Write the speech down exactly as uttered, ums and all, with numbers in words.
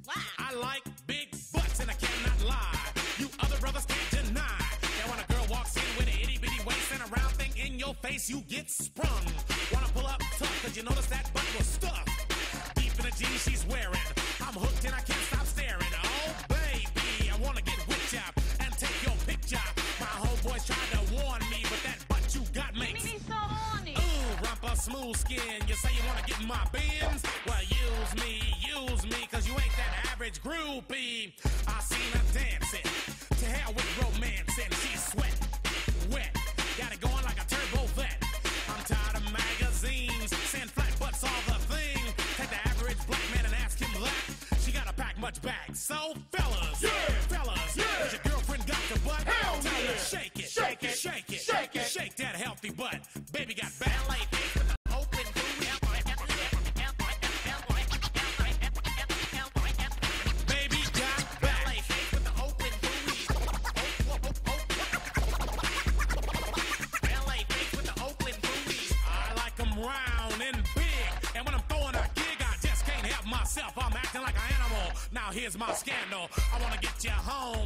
Why? I like big butts and I cannot lie. You other brothers can't deny that when a girl walks in with an itty bitty waist and a round thing in your face, you get sprung. Wanna pull up tough, cause you notice that butt was stuffed deep in the jeans she's wearing. I'm hooked and I can't stop staring. Oh baby, I wanna get with ya and take your picture. My homeboys tried to warn me, but that butt you got makes me so horny. Ooh, rumpa smooth skin. You say you wanna get in my bins? Well, use me, use me, cause you ain't that average groupie. I seen her dancing, to hell with romancing. She's sweat, wet, got it going like a turbo vet. I'm tired of magazines, saying flat butts all the thing. Take the average black man and ask him that. She gotta pack much back. So fellas, yeah, fellas, yeah, has your girlfriend got the butt? Hell Tell yeah. her shake it, Shake it, shake it, shake it. shake that healthy butt. Baby got ballet feet with the open booty. Baby got ballet feet with the open booty. Ballet feet with the open booty. I like 'em round and big, and when I'm throwing a gig, I just can't help myself. I'm acting like an animal. Now here's my scandal. I wanna get you home